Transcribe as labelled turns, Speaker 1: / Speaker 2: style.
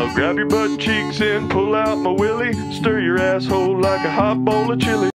Speaker 1: I'll grab your butt cheeks and pull out my willy, stir your asshole like a hot bowl of chili.